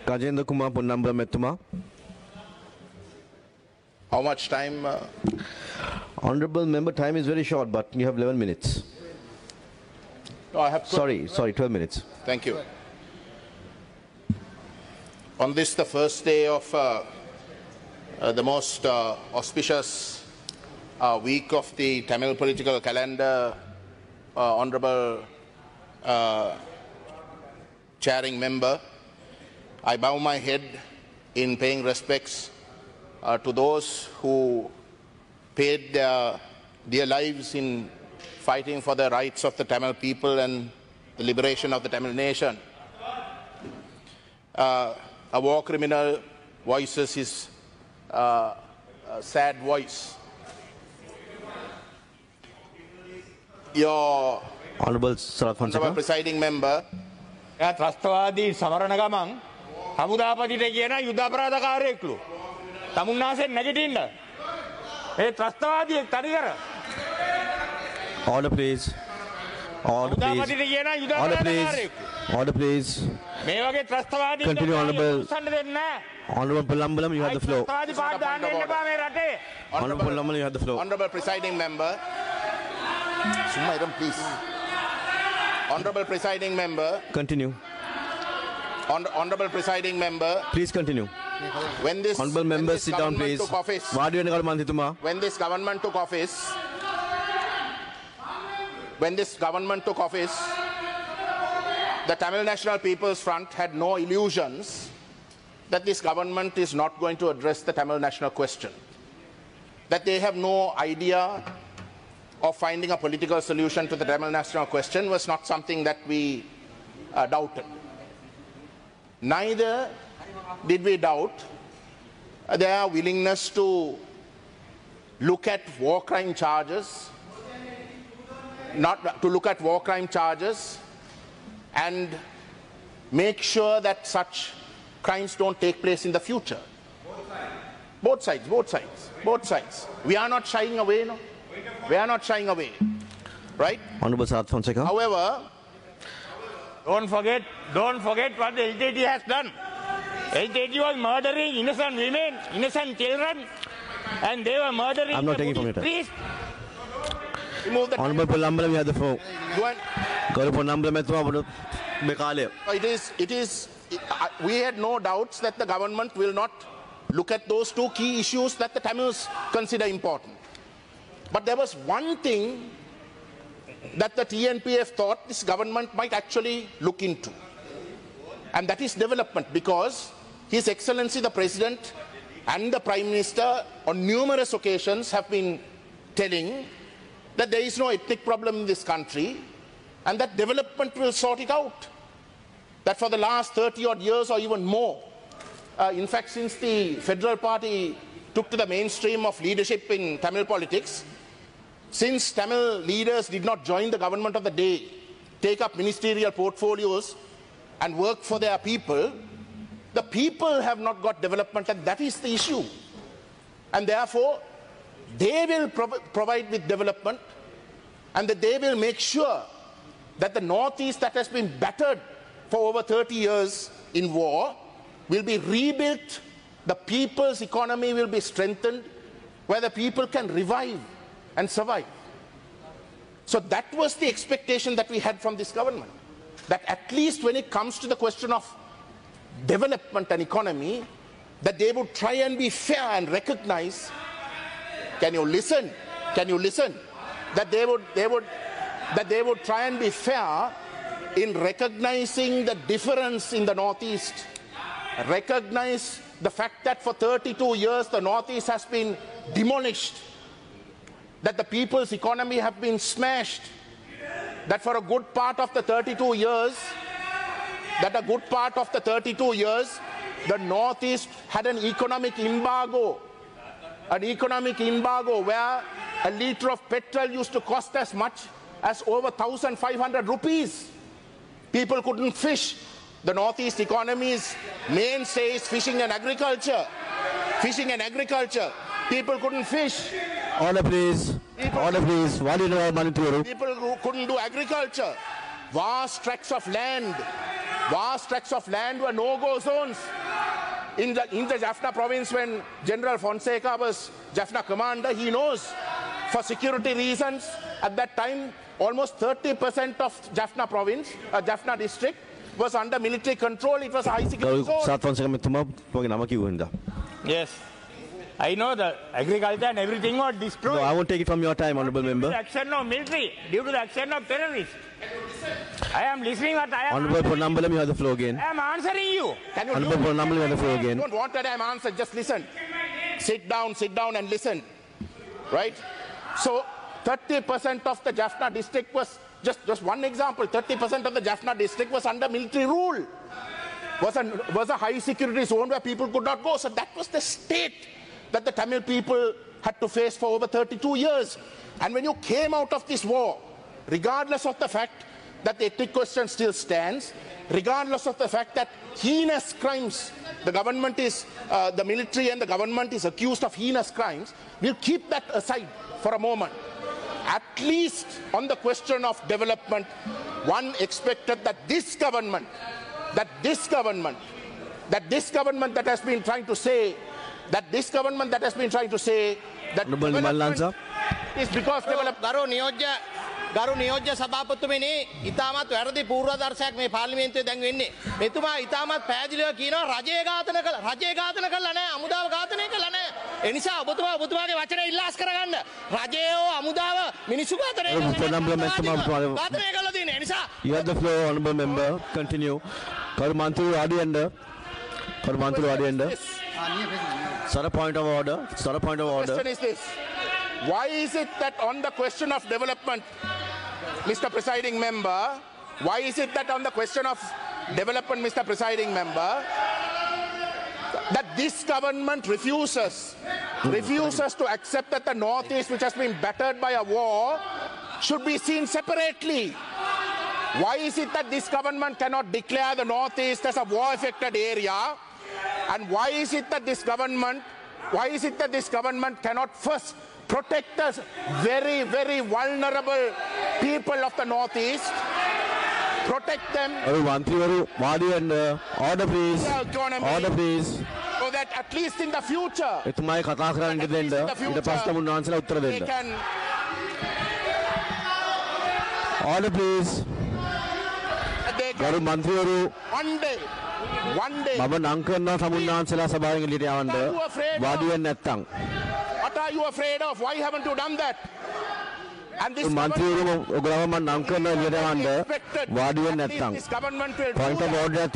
Kajendra Kumar Ponnamba Mettuma. How much time? Honorable member, time is very short, but you have 11 minutes. No, I have. Sorry, 12 minutes. Thank you. On this, the first day of the most auspicious week of the Tamil political calendar, Honorable Chairing Member, I bow my head in paying respects to those who paid their lives in fighting for the rights of the Tamil people and the liberation of the Tamil nation. A war criminal voices his sad voice. Your Honorable Sarath Fonseka. Presiding Member. ත්‍රස්තවාදී සමරණ ගමන් හමුදාපතිට කියන යුද අපරාධකාරයෙක්ලු. තමුන්නාසෙන් නැගිටින්න. ඒ ත්‍රස්තවාදියෙක් තනිකර. Order please. Order please. හමුදාපතිට කියන යුද Order අපරාධකාරයෙක්. please. Order please. මේ වගේ ත්‍රස්තවාදී Continue, Honorable. උස්සන්න දෙන්නේ නැහැ. Honorable Pallambalam, you have the floor. ත්‍රස්තවාදී පාට දාන්න එන්න එපා මේ රටේ. Honorable Pallambalam, you have the floor. Honorable Presiding Member. Sumairam, please. Honorable Presiding Member. Continue. Honorable Presiding Member. Please continue. When this Honorable members, sit down, please. When this government took office, the Tamil National People's Front had no illusions that this government is not going to address the Tamil national question, that they have no idea of finding a political solution to the Tamil national question was not something that we doubted. Neither did we doubt their willingness to look at war crime charges, and make sure that such crimes don't take place in the future. Both sides. We are not shying away, no? We are not shying away, right? Honorable Sarath Fonseka. However, Don't forget what the LTT has done. LTT was murdering innocent women, innocent children, and they were murdering I'm not the taking from Buddhist your time. priests. remove the Honorable Pallambalam, you have the floor. We had no doubts that the government will not look at those two key issues that the Tamils consider important. But there was one thing that the TNPF thought this government might actually look into, and that is development, because His Excellency the President and the Prime Minister on numerous occasions have been telling that there is no ethnic problem in this country and that development will sort it out. That for the last 30 odd years or even more, in fact since the Federal Party took to the mainstream of leadership in Tamil politics, since Tamil leaders did not join the government of the day, take up ministerial portfolios and work for their people, the people have not got development, and that is the issue. And therefore, they will provide with development, and that they will make sure that the Northeast that has been battered for over 30 years in war will be rebuilt, the people's economy will be strengthened, where the people can revive and survive. So that was the expectation that we had from this government, that at least when it comes to the question of development and economy, that they would try and be fair and recognize, can you listen, that they would try and be fair in recognizing the difference in the Northeast, recognize the fact that for 32 years the Northeast has been demolished, that the people's economy have been smashed, that for a good part of the 32 years, the Northeast had an economic embargo where a litre of petrol used to cost as much as over 1,500 rupees. People couldn't fish. The Northeast economy's mainstay is fishing and agriculture. People couldn't fish. Order please. Order please. People who couldn't do agriculture. Vast tracts of land Vast tracts of land were no-go zones. In the Jaffna province, when General Fonseca was Jaffna commander, he knows for security reasons at that time almost 30% of Jaffna province, Jaffna district was under military control. It was a high security zone. Yes. I know the agriculture and everything was destroyed. No, I won't take it from your time, honourable member. Due to the action of military, due to the action of terrorists. I am listening what I am. Honourable Ponnambalam, you have the floor again. I am answering you. Can you Honourable Ponnambalam, you have the floor again. don't want that I'm answered, just listen. Sit down and listen. Right? So 30% of the Jaffna district was, just one example, 30% of the Jaffna district was under military rule. Was a high security zone where people could not go. So that was the state that the Tamil people had to face for over 32 years. And when you came out of this war, regardless of the fact that the ethnic question still stands, regardless of the fact that heinous crimes, the government is, the military and the government is accused of heinous crimes, we'll keep that aside for a moment. At least on the question of development, one expected that this government that has been trying to say that development is because ගරු නියෝජ්‍ය සභාපතිතුමනි ඉතාමත් වැරදි පූර්වාදර්ශයක් මේ පාර්ලිමේන්තුවේ දැන් වෙන්නේ. මෙතුමා ඉතාමත් පැහැදිලිව කියනවා රජය ඝාතන කළා නෑ අමුදාව ඝාතනය කළා නෑ. ඒ නිසා ඔබතුමාගේ වචන ඉල්ලාස් කරගන්න. රජයෝ අමුදාව මිනිසු ඝාතනය කළා තියෙන. ඒ නිසා You have the floor, honourable member. Continue. Karu Mantri Adiyanda. Sir, a point of order. The question is this. Why is it that on the question of development, Mr. Presiding Member, that this government refuses to accept that the Northeast, which has been battered by a war, should be seen separately? Why is it that this government cannot declare the Northeast as a war-affected area? And why is it that this government cannot first protect us very, very vulnerable people of the Northeast, protect them, order please, so that at least in the future, they can order please. one day. What are you afraid of? Why haven't you done that? And this government will point of order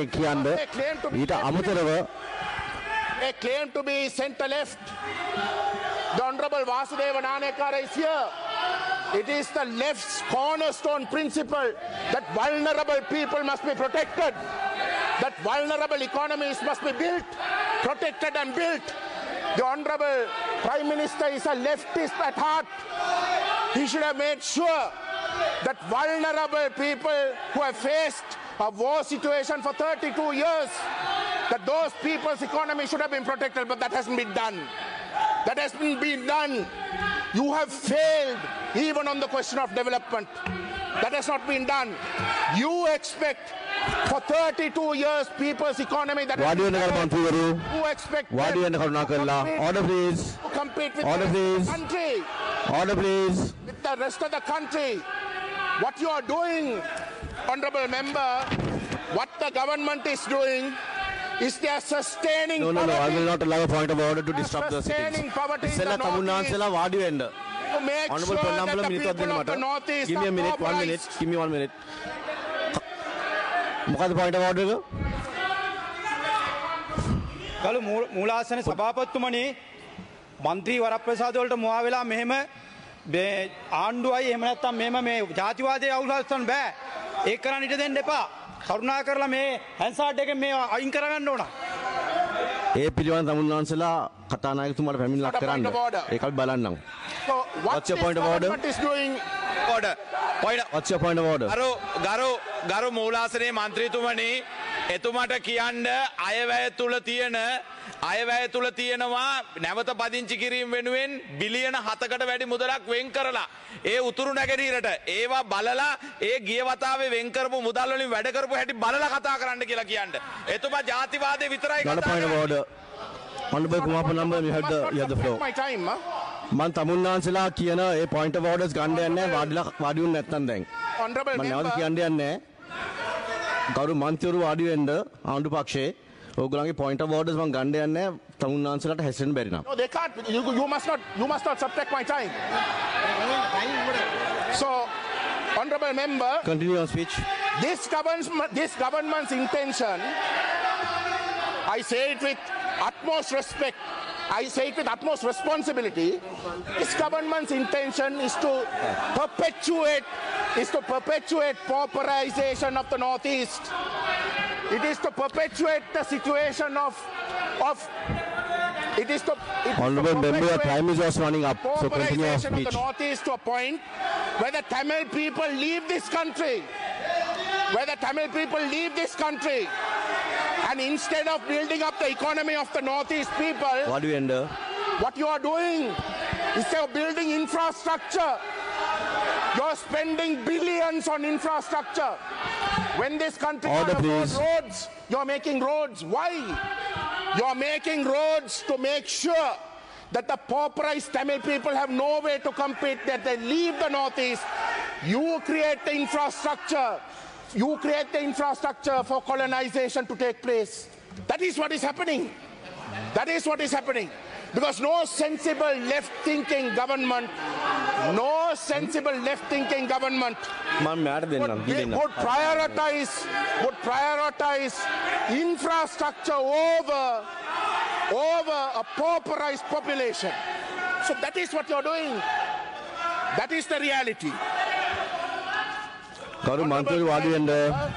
they claim to be center left. The Honorable Vasudeva Nanekara is here. It is the left's cornerstone principle that vulnerable people must be protected, that vulnerable economies must be built, protected and built. The Honorable Prime Minister is a leftist at heart. He should have made sure that vulnerable people who have faced a war situation for 32 years, that those people's economy should have been protected, but that hasn't been done. That hasn't been done. You have failed even on the question of development. That has not been done. You expect for 32 years people's economy that order please. To compete with Order the please. country. Order please. With the rest of the country. What you are doing, Honorable Member, what the government is doing is they are sustaining poverty. I will not allow a point of order to disrupt the Sustaining sittings. poverty in the Northeast. To make Honorable sure that Ponnambalam, the people of the Northeast give me a are minute, 1 minute. Give me 1 minute. What is the point of order? ගලු මූලාසන සභාපතිතුමනි මන්ත්‍රී වරප්‍රසාද වලට මුවා වෙලා මෙහෙම ආණ්ඩුවයි එහෙම නැත්නම් මෙහෙම මේ ජාතිවාදයේ අවුල්හස්සන්න බෑ. ඒක කරන්න ඉඩ දෙන්න එපා. කරුණා කරලා මේ හැන්සාඩ් එකෙන් මේ අයින් කරගන්න ඕන. ඒ පිළිවන් තමුන්වන්සලා කතානායකතුමාට පැමිණ ලක් කරන්න. ඒකත් බලන්නම්. So What's your point of order? What is doing? Order. Point. What's your point of order? ගරු මූලාසනයේ මන්ත්‍රීතුමනි එතුමාට කියන්න අයවැය තුල තියෙනවා නැවත පදිංචි කිරීම වෙනුවෙන් බිලියන 7කට වැඩි මුදලක් වෙන් කරලා ඒ උතුරු නැගෙනහිරට ඒවා බලලා ඒ ගිය වතාවේ වෙන් කරපු මුදල් වලින් වැඩ කරපු හැටි බලලා කතා කරන්න කියලා කියන්න. එතුමා ජාතිවාදේ විතරයි Not a කතා point of කරන්නේ. order. Honorable Kumar Ponamba, you have the floor. My time, huh? මන් තමුන්නාන්සලා කියන ඒ point of orders ගන්න යන්නේ වාඩි වුණ නැත්තම් දැන්. Honorable මම නැවත member, කියන්න යන්නේ ගරු මන්ත්‍රීවරු වාඩි වෙන්න ආණ්ඩු පක්ෂයේ ඕගොල්ලන්ගේ point of orders මම ගන්න යන්නේ තමුන්නාන්සලාට හැසිරෙන්න බැරි නම්. no, they can't. You must not subtract my time. So, honorable member, Continue on speech. this government's intention, I say it with utmost respect, I say it with utmost responsibility. This government's intention is to perpetuate pauperization of the Northeast. It is to perpetuate the situation of it is to Honorable member, your perpetuate time is just running up. So continue your pauperization of speech. the Northeast to a point where the Tamil people leave this country. And instead of building up the economy of the Northeast people, වාඩි වෙන්න. what you are doing, instead of building infrastructure, you're spending billions on infrastructure. When this country Order, can't afford please. roads, you're making roads. Why? You're making roads to make sure that the pauperized Tamil people have no way to compete, that they leave the Northeast. You create the infrastructure. You create the infrastructure for colonization to take place. That is what is happening. That is what is happening. Because no sensible left-thinking government මම මෑට දෙන්නම්. දෙන්නම්. would prioritize infrastructure over a pauperized population. So that is what you're doing. That is the reality. ගරු මන්ත්‍රීවරු වාඩි වෙන්න.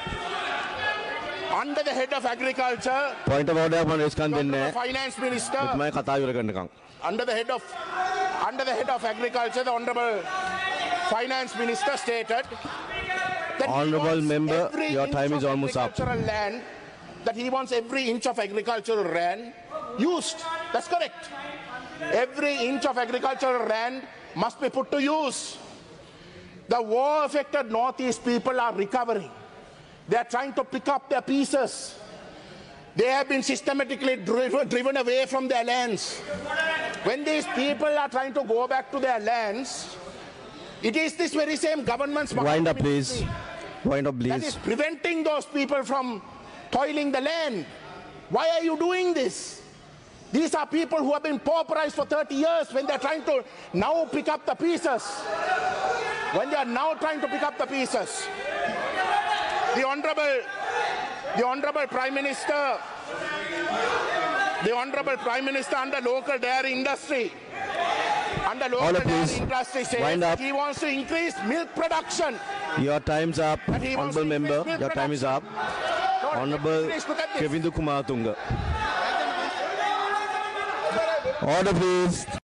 Under the head of agriculture, point of order මම raise කරන්න දෙන්නේ the නැහැ. finance minister, මම කතා ඉවර කරනකම්. under the head of agriculture, the honorable finance minister stated that Honorable he wants member, every your inch time of is almost up. agricultural land, that he wants every inch of agricultural land used. That's correct. Every inch of agricultural land must be put to use. The war-affected Northeast people are recovering. They are trying to pick up their pieces. They have been systematically driven away from their lands. When these people are trying to go back to their lands, it is this very same government's Wind up, please. Wind up, that please. is preventing those people from toiling the land. Why are you doing this? These are people who have been pauperized for 30 years when they're trying to now pick up the pieces. When they are now trying to pick up the pieces. The Honorable Prime Minister under local dairy industry, Order, please. says Wind up. he wants to increase milk production. Your time's up. That he wants Honorable to member, increase your time is up. Honorable Please look at this. Kevindu Kumatunga. Order, please.